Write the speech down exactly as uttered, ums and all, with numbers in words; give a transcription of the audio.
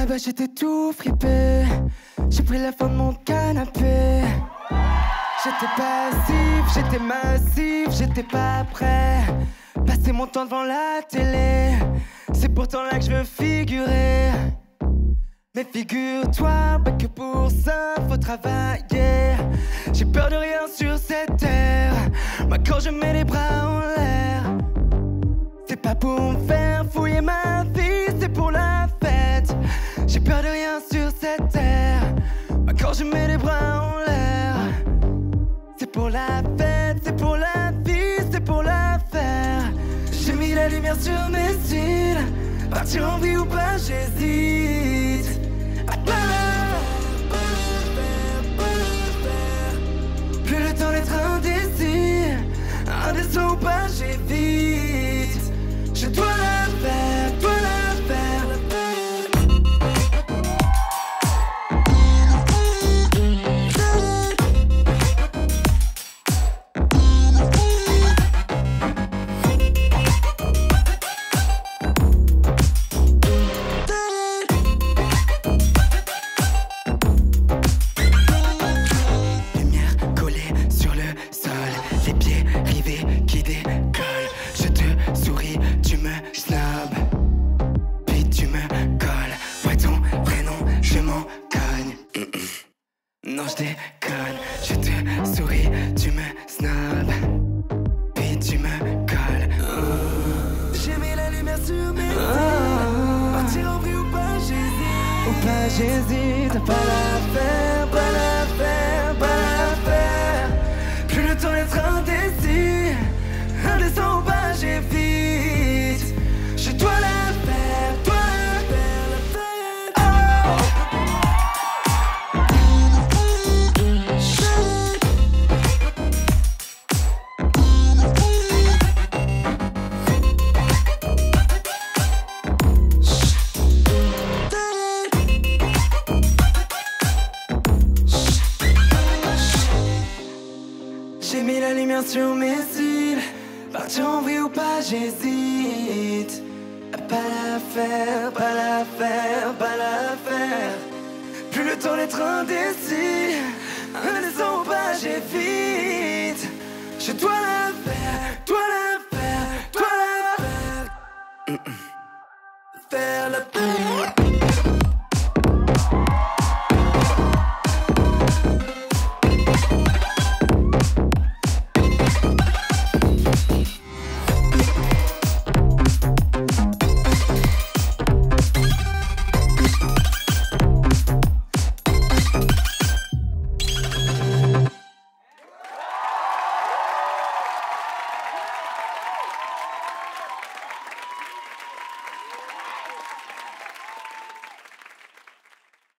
là-bas j'étais tout frippé. J'ai pris la fin de mon canapé. J'étais passif, j'étais massif, j'étais pas prêt. Passer mon temps devant la télé, c'est pourtant là que je veux figurer. Mais figure-toi pas que pour ça faut travailler. J'ai peur de rien sur cette terre. Moi quand je mets les bras en l'air, c'est pas pour me faire fouiller ma vie, c'est pour la fête. J'ai peur de rien sur cette terre. Moi quand je mets les bras en l'air, c'est pour la fête, c'est pour la vie, c'est pour la faire. J'ai mis la lumière sur mes cils. Partir en vie ou pas, j'hésite. À pas la faire, pas la faire. Plus le temps d'être indécis. Indécent ou pas, j'évite. Je dois la faire, dois la faire, la non je déconne, je te souris, tu me snobs, puis tu me colles. Oh. J'ai mis la lumière sur mes oh. Partir en vrille ou pas, j'hésite. Ou pas, j'hésite. Pas la faire, pas la faire, pas la faire. Plus le temps d'être indécis. Indécent ou pas, j'évite. Je dois la faire, dois la faire, la faire. Oh. J'ai mis la lumière sur mes cils. Partir en vrille ou pas, j'hésite. Pas la faire, pas la faire, pas la faire. Plus le temps d'être indécis. Indécent ou pas, j'évite. Je dois la faire, dois la faire, dois la faire. Faire la paix.